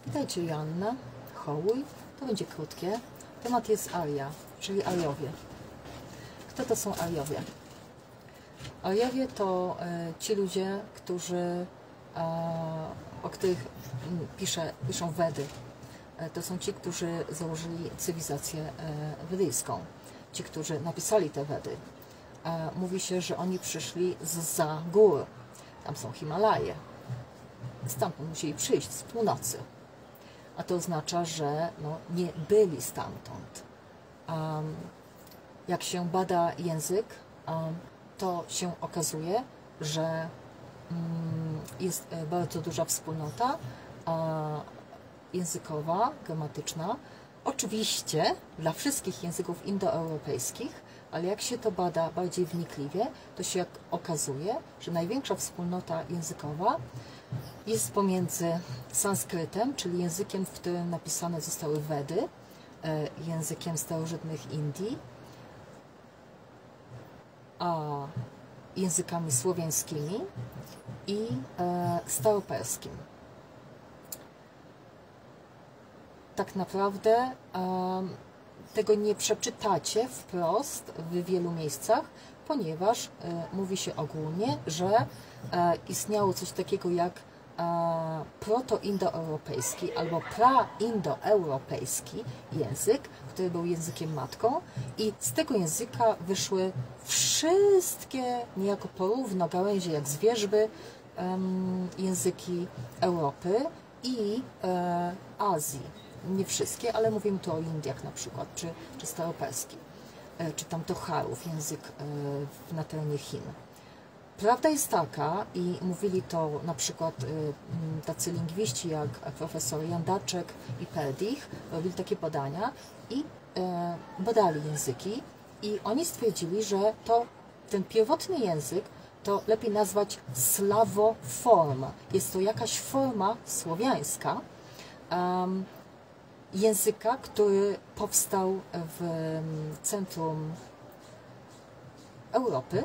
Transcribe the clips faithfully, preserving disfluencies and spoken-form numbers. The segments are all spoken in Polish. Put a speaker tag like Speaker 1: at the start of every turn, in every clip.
Speaker 1: Witajcie, Joanna, Hołuj. To będzie krótkie. Temat jest Arya, czyli Ariowie. Kto to są Ariowie? Ariowie to e, ci ludzie, którzy, e, o których m, pisze, piszą Wedy. E, to są ci, którzy założyli cywilizację e, wedyjską. Ci, którzy napisali te Wedy. E, mówi się, że oni przyszli zza gór. Tam są Himalaje. Stamtąd musieli przyjść, z północy. A to oznacza, że no, nie byli stamtąd. Um, jak się bada język, um, to się okazuje, że um, jest bardzo duża wspólnota uh, językowa, gramatyczna. Oczywiście dla wszystkich języków indoeuropejskich, ale jak się to bada bardziej wnikliwie, to się okazuje, że największa wspólnota językowa jest pomiędzy sanskrytem, czyli językiem, w którym napisane zostały Wedy, językiem starożytnych Indii, a językami słowiańskimi i staroperskim. Tak naprawdę tego nie przeczytacie wprost w wielu miejscach, ponieważ e, mówi się ogólnie, że e, istniało coś takiego jak e, proto-indoeuropejski albo pra-indoeuropejski język, który był językiem matką, i z tego języka wyszły wszystkie niejako porówno gałęzie jak z wierzby um, języki Europy i e, Azji. Nie wszystkie, ale mówimy tu o Indiach na przykład, czy, czy staroperski, czy tam Tocharów, język na terenie Chin. Prawda jest taka, i mówili to na przykład tacy lingwiści jak profesor Jandaczek i Perdich, robili takie badania i badali języki, i oni stwierdzili, że to ten pierwotny język to lepiej nazwać slawoform. Jest to jakaś forma słowiańska, um, języka, który powstał w centrum Europy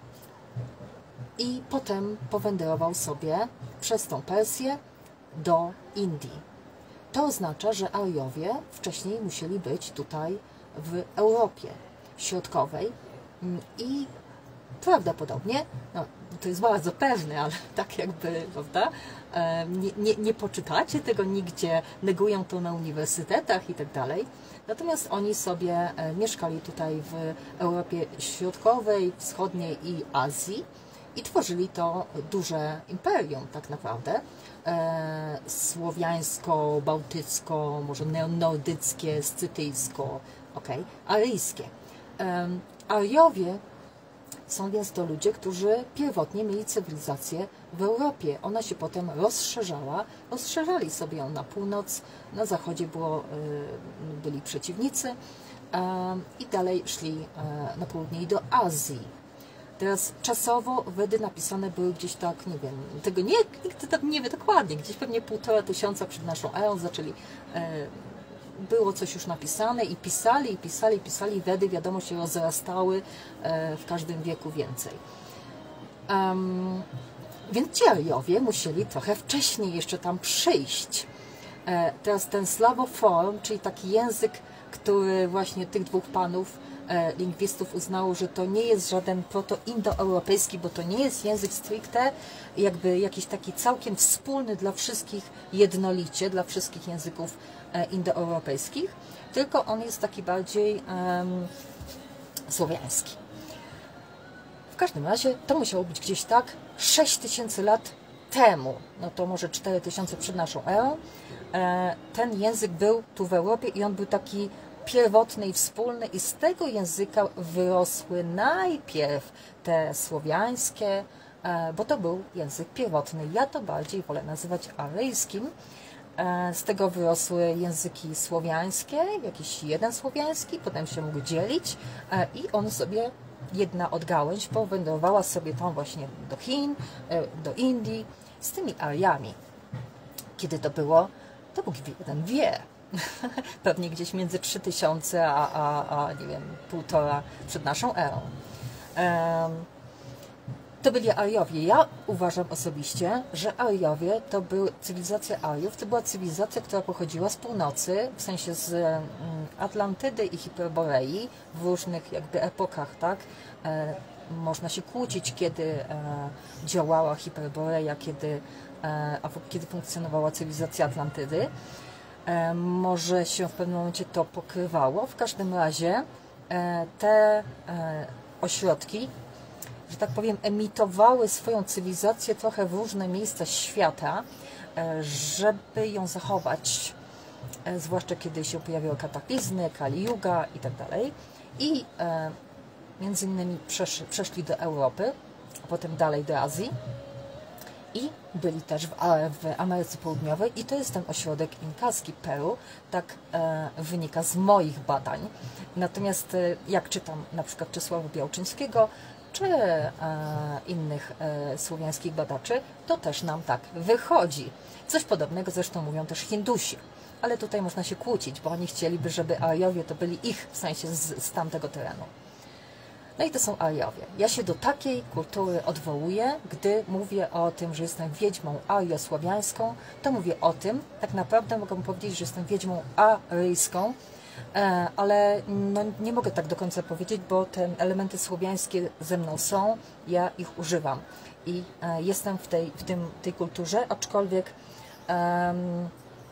Speaker 1: i potem powędrował sobie przez tą Persję do Indii. To oznacza, że Ariowie wcześniej musieli być tutaj w Europie Środkowej i prawdopodobnie, no, to jest bardzo pewne, ale tak jakby, prawda, nie, nie, nie poczytacie tego nigdzie, negują to na uniwersytetach i tak dalej. Natomiast oni sobie mieszkali tutaj w Europie Środkowej, Wschodniej i Azji i tworzyli to duże imperium tak naprawdę, e, słowiańsko, bałtycko, może neonordyckie, scytyjsko, okej, aryjskie. E, Ariowie są więc to ludzie, którzy pierwotnie mieli cywilizację w Europie. Ona się potem rozszerzała, rozszerzali sobie ją na północ, na zachodzie było, byli przeciwnicy i dalej szli na południe i do Azji. Teraz czasowo Wedy napisane były gdzieś tak, nie wiem, tego nie, nikt tam nie wie dokładnie, gdzieś pewnie półtora tysiąca przed naszą erą zaczęli, było coś już napisane i pisali, i pisali, i pisali. Wedy, wiadomo, się rozrastały w każdym wieku więcej. Um, więc ci Ariowie musieli trochę wcześniej jeszcze tam przyjść. E, teraz ten slawoform, czyli taki język, który właśnie tych dwóch panów, e, lingwistów, uznało, że to nie jest żaden proto-indoeuropejski, bo to nie jest język stricte, jakby jakiś taki całkiem wspólny dla wszystkich jednolicie, dla wszystkich języków e, indoeuropejskich, tylko on jest taki bardziej um, słowiański. W każdym razie to musiało być gdzieś tak sześć tysięcy lat temu, no to może cztery tysiące przed naszą erą. E, ten język był tu w Europie i on był taki pierwotny i wspólny, i z tego języka wyrosły najpierw te słowiańskie, e, bo to był język pierwotny. Ja to bardziej wolę nazywać aryjskim. E, z tego wyrosły języki słowiańskie, jakiś jeden słowiański, potem się mógł dzielić e, i on sobie, jedna odgałęź, powędrowała sobie tam właśnie do Chin, do Indii z tymi Aryami. Kiedy to było? To Bóg jeden wie. Pewnie gdzieś między trzy tysiące a, a, a nie wiem, półtora przed naszą erą. to byli Ariowie. Ja uważam osobiście, że Ariowie to była cywilizacja Ariów, to była cywilizacja, która pochodziła z północy, w sensie z mm, Atlantydy i Hiperborei w różnych jakby epokach, tak? E, można się kłócić, kiedy e, działała Hiperboreja, kiedy, e, a kiedy funkcjonowała cywilizacja Atlantydy. E, może się w pewnym momencie to pokrywało. W każdym razie e, te e, ośrodki, że tak powiem, emitowały swoją cywilizację trochę w różne miejsca świata, żeby ją zachować, zwłaszcza kiedy się pojawiały kataklizmy, Kali Yuga i tak dalej. I między innymi przesz, przeszli do Europy, a potem dalej do Azji i byli też w, w Ameryce Południowej i to jest ten ośrodek inkaski Peru, tak e, wynika z moich badań. Natomiast e, jak czytam na przykład Czesława Białczyńskiego, czy e, innych e, słowiańskich badaczy, to też nam tak wychodzi. Coś podobnego zresztą mówią też Hindusi, ale tutaj można się kłócić, bo oni chcieliby, żeby Ariowie to byli ich, w sensie z, z tamtego terenu. No i to są Ariowie. Ja się do takiej kultury odwołuję, gdy mówię o tym, że jestem wiedźmą ariosłowiańską, to mówię o tym, tak naprawdę mogę powiedzieć, że jestem wiedźmą aryjską, ale no, nie mogę tak do końca powiedzieć, bo te elementy słowiańskie ze mną są, ja ich używam i e, jestem w tej, w tym, tej kulturze, aczkolwiek um,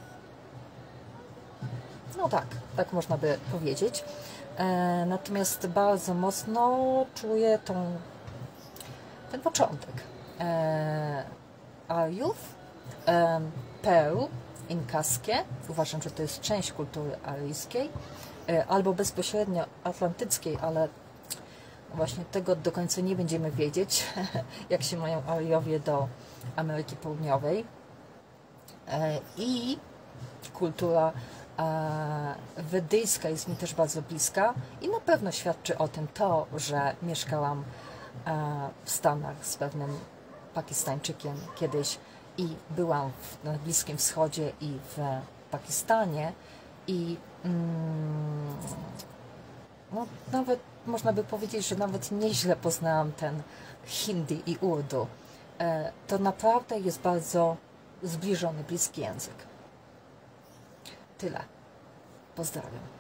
Speaker 1: no tak, tak można by powiedzieć. E, natomiast bardzo mocno czuję tą, ten początek e, Ariów, e, Peru, inkaskie. Uważam, że to jest część kultury aryjskiej, e, albo bezpośrednio atlantyckiej, ale właśnie tego do końca nie będziemy wiedzieć, jak się mają Ariowie do Ameryki Południowej. E, I kultura wedyjska jest mi też bardzo bliska i na pewno świadczy o tym to, że mieszkałam w Stanach z pewnym Pakistańczykiem kiedyś i byłam w, na Bliskim Wschodzie i w Pakistanie i mm, no, nawet można by powiedzieć, że nawet nieźle poznałam ten hindi i urdu. E, to naprawdę jest bardzo zbliżony, bliski język. Tyle. Pozdrawiam.